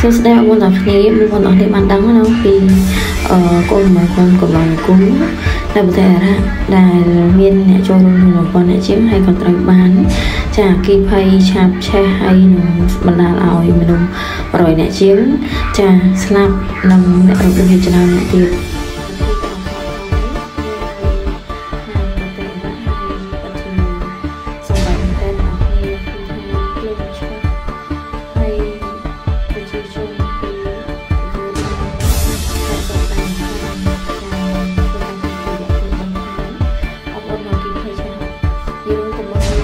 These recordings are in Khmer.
សួស្តីបងប្អូនទាំងគ្នាបងប្អូនទាំងគ្នាបានដឹងណាពីកូនរបស់ខ្ញុំកំឡុងគូនៅប្រទេសអារ៉ាប់ដែលមានអ្នកចូលរួមក្នុងប៉ុនអ្នកជាងហើយក៏ត្រូវបានចាគីភ័យឆាបឆេះហើយនឹងបណ្ដាលឲ្យមនុស្ស100អ្នកជាងចាស្លាប់និងអ្នករត់គ្នាច្រើនអ្នកទៀត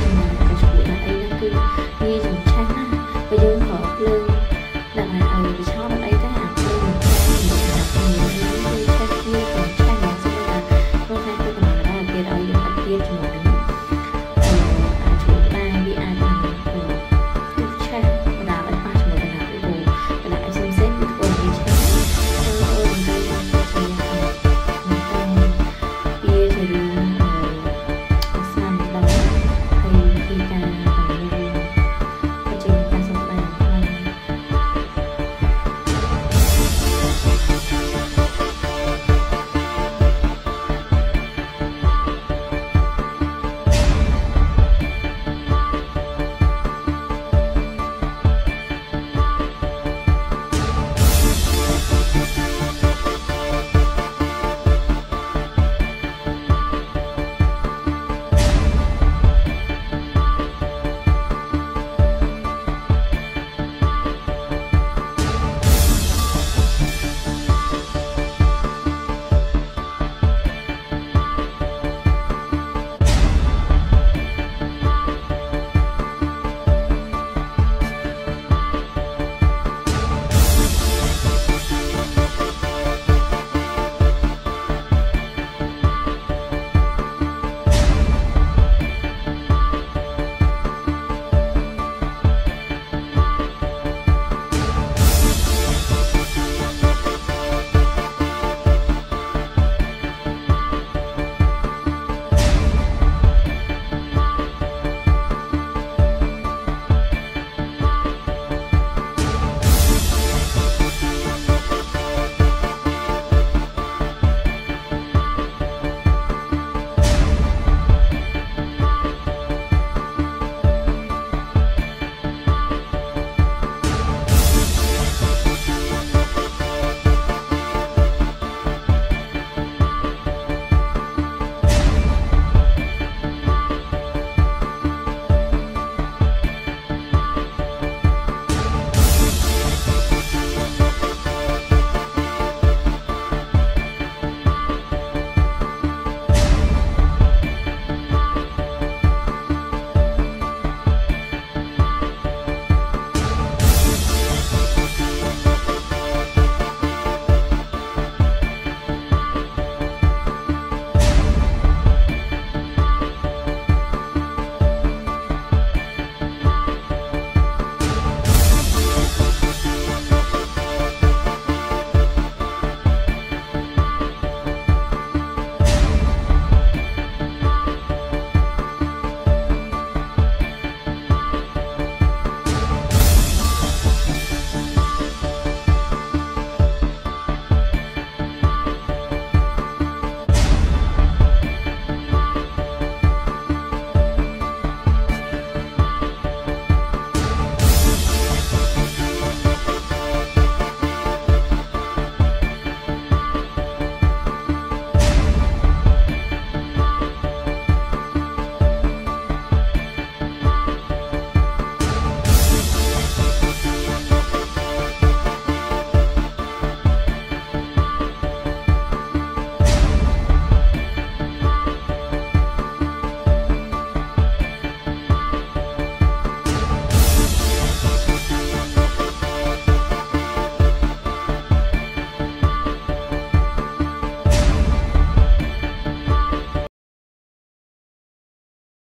យើងខកភ្លើងដាក់ឲ្យ